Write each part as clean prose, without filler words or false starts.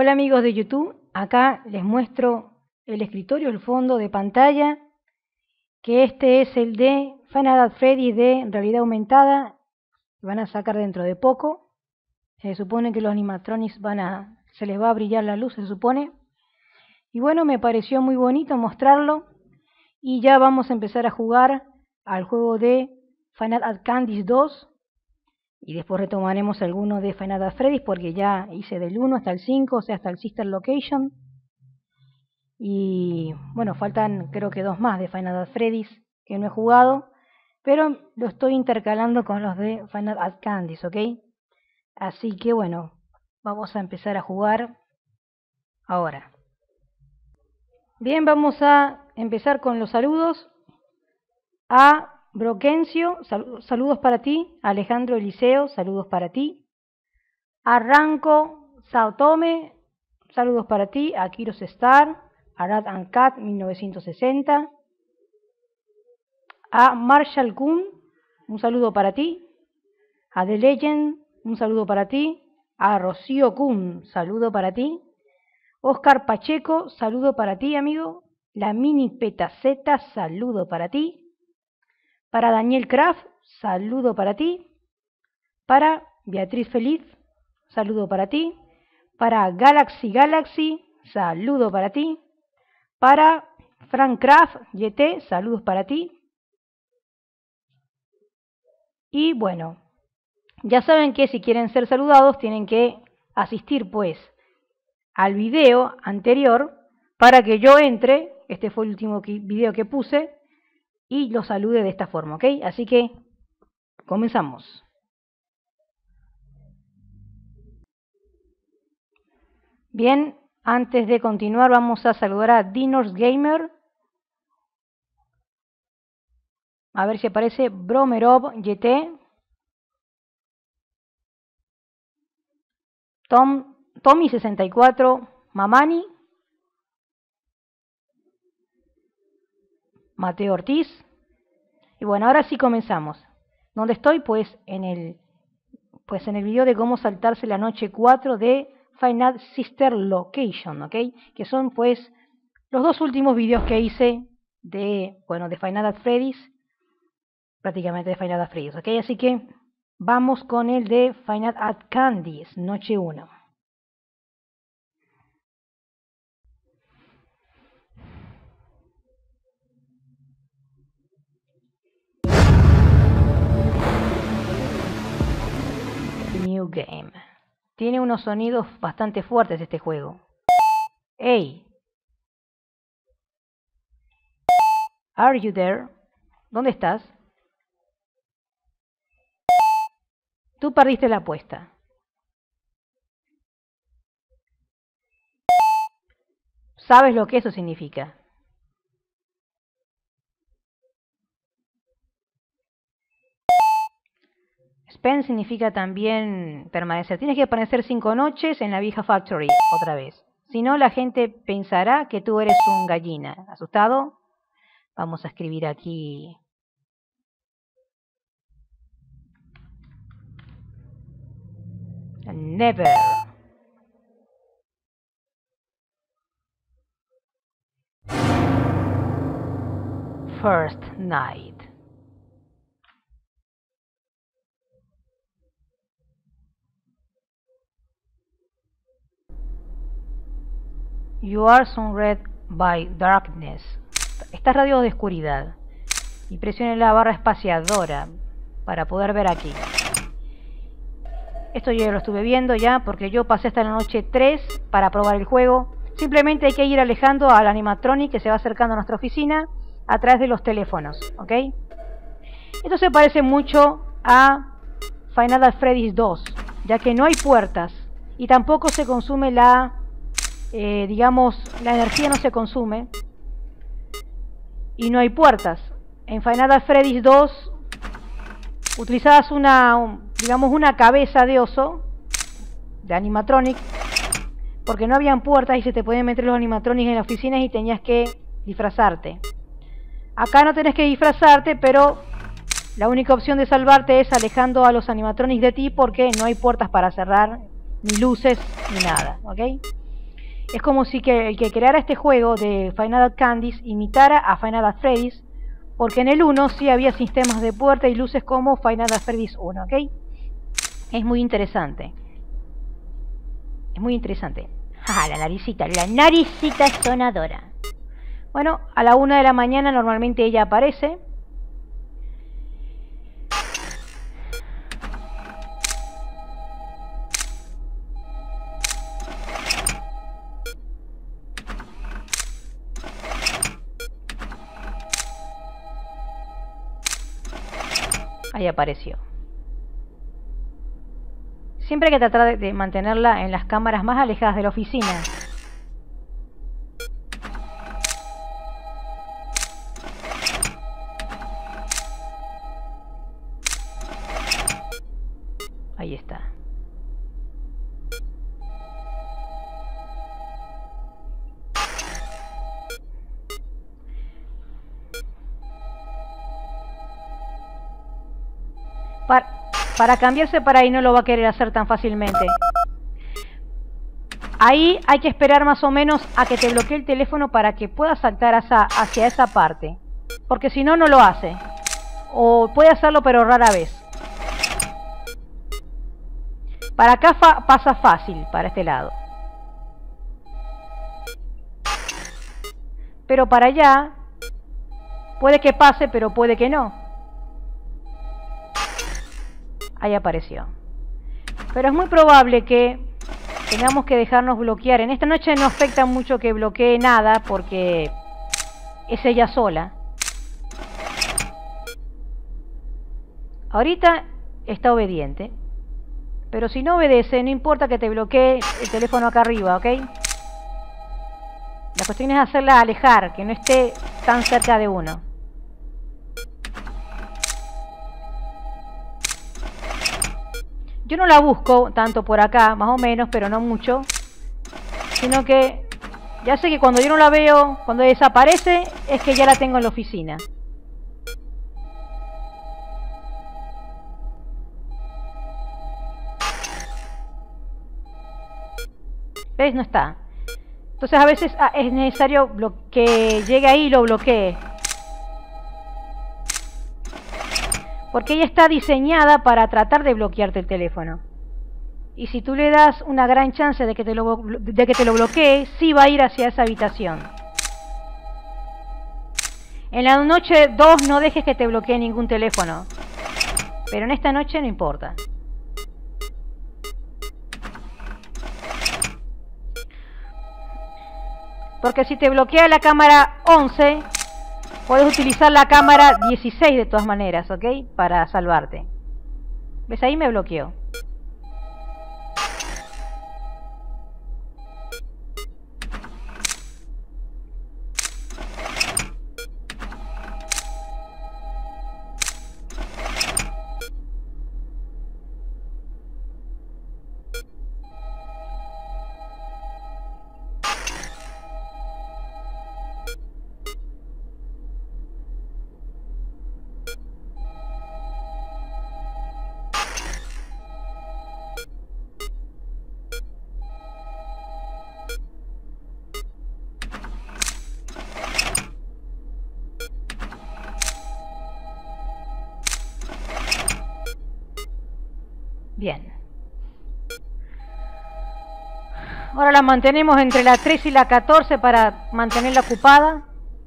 Hola amigos de YouTube, acá les muestro el escritorio, el fondo de pantalla, que este es el de Five Nights at Freddy's de realidad aumentada. Van a sacar dentro de poco. Se supone que los animatronics se les va a brillar la luz, se supone. Y bueno, me pareció muy bonito mostrarlo. Y ya vamos a empezar a jugar al juego de Five Nights at Candy's 2. Y después retomaremos algunos de Five Nights at Freddy's porque ya hice del 1 hasta el 5, o sea, hasta el Sister Location. Y bueno, faltan creo que 2 más de Five Nights at Freddy's que no he jugado, pero lo estoy intercalando con los de Five Nights at Candy's, ¿ok? Así que bueno, vamos a empezar a jugar ahora. Bien, vamos a empezar con los saludos. A Broquencio, saludos para ti. Alejandro Eliseo, saludos para ti. A Ranco Saotome, saludos para ti. A Kiros Star, a Rat and Cat 1960. A Marshall Kun, un saludo para ti. A The Legend, un saludo para ti. A Rocío Kun, saludo para ti. Oscar Pacheco, saludo para ti, amigo. La Mini Petaceta, saludo para ti. Para Daniel Kraft, saludo para ti. Para Beatriz Feliz, saludo para ti. Para Galaxy, saludo para ti. Para Frank Kraft YT, saludos para ti. Y bueno, ya saben que si quieren ser saludados tienen que asistir pues al video anterior para que yo entre. Este fue el último video que puse. Y los salude de esta forma, ¿ok? Así que comenzamos. Bien, antes de continuar vamos a saludar a Dinors Gamer. A ver si aparece Bromerov YT. Tommy64 Mamani. Mateo Ortiz. Y bueno, ahora sí comenzamos. ¿Dónde estoy? Pues en el video de cómo saltarse la noche 4 de Five Nights Sister Location, ¿ok? Que son pues los 2 últimos videos que hice de Five Nights at Freddy's, prácticamente de Five Nights at Freddy's, ¿ok? Así que vamos con el de Five Nights at Candy's, noche 1. New Game. Tiene unos sonidos bastante fuertes este juego. Hey. Are you there? ¿Dónde estás? Tú perdiste la apuesta. ¿Sabes lo que eso significa? Spend significa también permanecer. Tienes que permanecer 5 noches en la vieja factory otra vez. Si no, la gente pensará que tú eres un gallina. ¿Asustado? Vamos a escribir aquí. Never. First night. You are surrounded by darkness. Estás rodeado de oscuridad. Y presione la barra espaciadora para poder ver aquí. Esto yo lo estuve viendo ya porque yo pasé hasta la noche 3 para probar el juego. Simplemente hay que ir alejando al animatronic que se va acercando a nuestra oficina a través de los teléfonos, ¿ok? Esto se parece mucho a Five Nights at Freddy's 2, ya que no hay puertas y tampoco se consume la energía no se consume y no hay puertas. En Five Nights at Freddy's 2 utilizabas una cabeza de oso de animatronic porque no habían puertas y se te podían meter los animatronics en las oficinas y tenías que disfrazarte. Acá no tenés que disfrazarte, pero la única opción de salvarte es alejando a los animatronics de ti porque no hay puertas para cerrar, ni luces, ni nada, ¿ok? Es como si el que creara este juego de Final Candies imitara a Final Freddy's, porque en el 1 sí había sistemas de puerta y luces como Final Freddy's 1, ¿ok? Es muy interesante. Es muy interesante. Ah, la naricita sonadora. Bueno, a la 1 de la mañana normalmente ella aparece. Ahí apareció. Siempre hay que tratar de mantenerla en las cámaras más alejadas de la oficina. Ahí está. Para cambiarse para ahí no lo va a querer hacer tan fácilmente. Ahí hay que esperar más o menos a que te bloquee el teléfono para que puedas saltar hacia esa parte. Porque si no, no lo hace. O puede hacerlo pero rara vez. Para acá pasa fácil, para este lado. Pero para allá puede que pase, pero puede que no. Ahí apareció. Pero es muy probable que tengamos que dejarnos bloquear. En esta noche no afecta mucho que bloquee nada porque es ella sola. Ahorita está obediente. Pero si no obedece, no importa que te bloquee el teléfono acá arriba, ¿ok? La cuestión es hacerla alejar, que no esté tan cerca de uno. Yo no la busco tanto por acá, más o menos, pero no mucho. Sino que ya sé que cuando yo no la veo, cuando desaparece, es que ya la tengo en la oficina. ¿Ves? No está. Entonces a veces es necesario que llegue ahí y lo bloquee. Porque ella está diseñada para tratar de bloquearte el teléfono. Y si tú le das una gran chance de que te lo bloquee, sí va a ir hacia esa habitación. En la noche 2 no dejes que te bloquee ningún teléfono. Pero en esta noche no importa. Porque si te bloquea la cámara 11, puedes utilizar la cámara 16 de todas maneras, ¿ok? Para salvarte. ¿Ves? Ahí me bloqueó. Bien. Ahora la mantenemos entre la 3 y la 14 para mantenerla ocupada.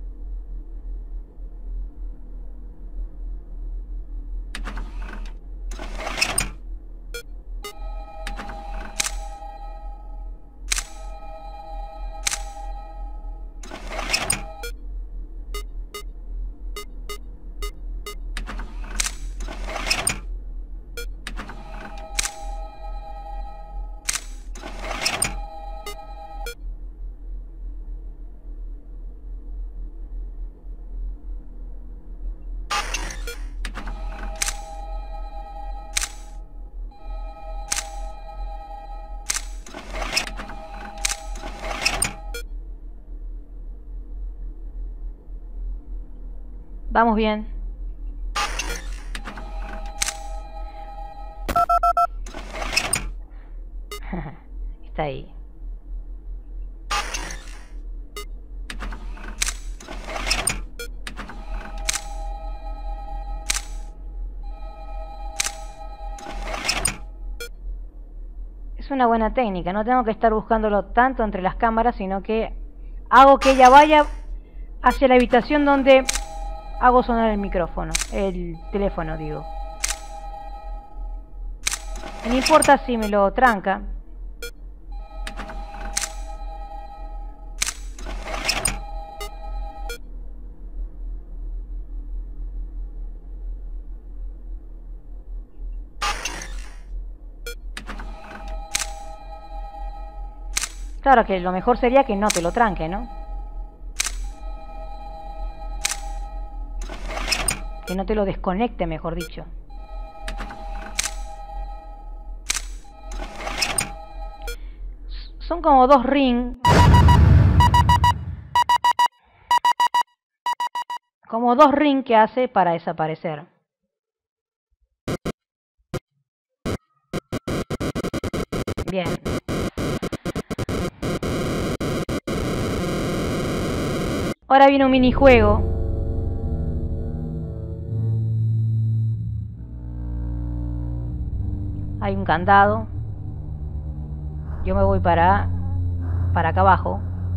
Vamos bien. Está ahí. una buena técnica. No tengo que estar buscándolo tanto entre las cámaras, sino que hago que ella vaya hacia la habitación donde hago sonar el micrófono, el teléfono, digo. No importa si me lo tranca. Claro que lo mejor sería que no te lo tranque, ¿no? Que no te lo desconecte, mejor dicho. Son como dos rings. Como dos rings que hace para desaparecer. Bien. Ahora viene un minijuego. Hay un candado. Yo me voy para acá abajo.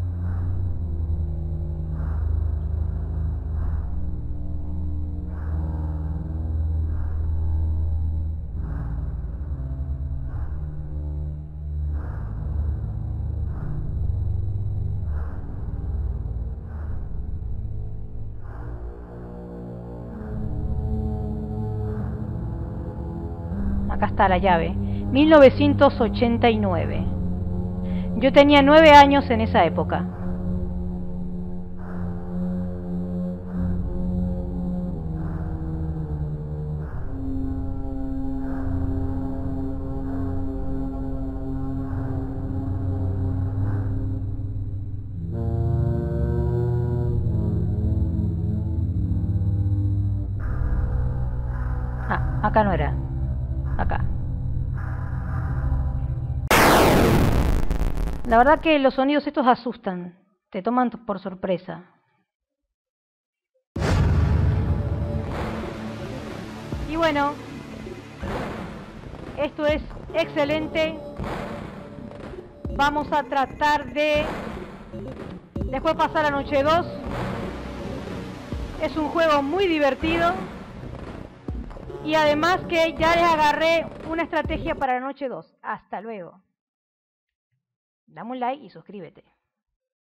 Acá está la llave. 1989. Yo tenía 9 años en esa época. Ah, acá no era. Acá. La verdad que los sonidos estos asustan. Te toman por sorpresa. Y bueno, esto es excelente. Vamos a tratar de después pasar a noche 2. Es un juego muy divertido. Y además que ya les agarré una estrategia para la noche 2. Hasta luego. Dame un like y suscríbete.